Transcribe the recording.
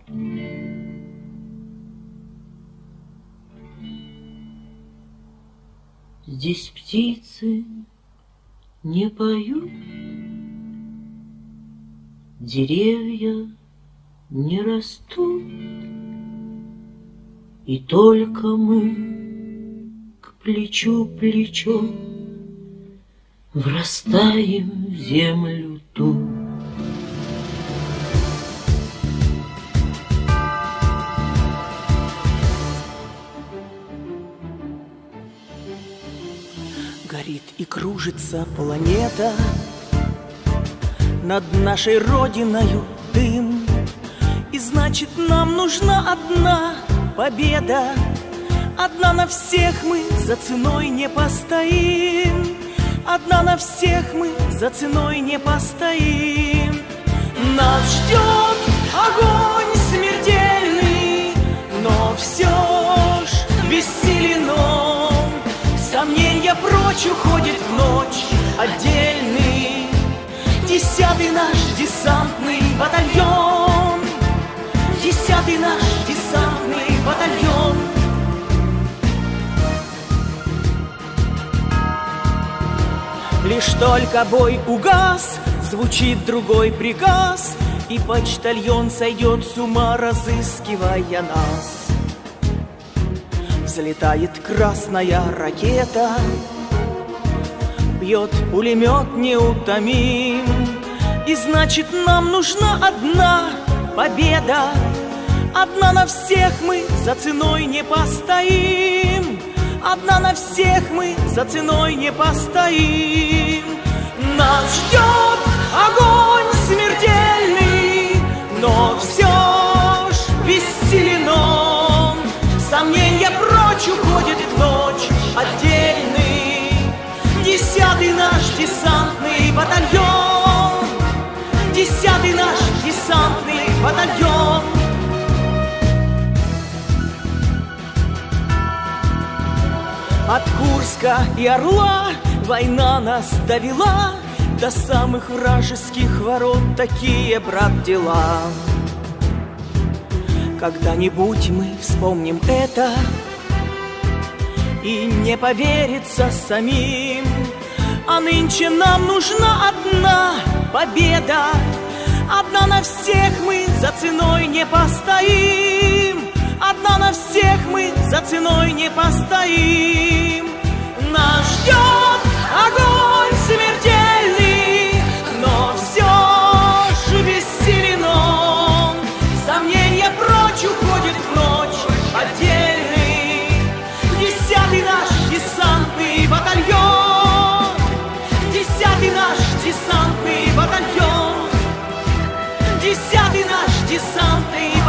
Здесь птицы не поют, деревья не растут, и только мы к плечу плечом врастаем в землю ту. Горит и кружится планета, над нашей родиною дым. И значит, нам нужна одна победа. Одна на всех мы за ценой не постоим. Одна на всех мы за ценой не постоим. Нас ждет огонь смертельный, но все ж бессилен он. Сомнения прочь уходит в ночь отдельный 10-й наш десантный батальон. 10-й наш десантный батальон. Лишь только бой угас, звучит другой приказ, и почтальон сойдет с ума, разыскивая нас. Взлетает красная ракета, бьет пулемет неутомим. И значит, нам нужна одна победа. Одна на всех мы за ценой не постоим. Одна на всех мы за ценой не постоим. Нас ждет огонь смертельный, но все ж бессилен он. Сомнения прочь уходит в ночь отдельный 10-й наш десантный батальон. 10-й наш десантный батальон. От Курска и Орла война нас довела до самых вражеских ворот. Такие, брат, дела. Когда-нибудь мы вспомним это, и не поверится самим. А нынче нам нужна одна победа. Одна на всех мы за ценой не постоим. Одна на всех мы за ценой не постоим. Нас ждет огонь смертельный, но все ж бессилен он. Сомнения прочь уходит в ночь отдельный 10-й наш десантный батальон. 10-й наш десантный батальон. 10-й наш десантный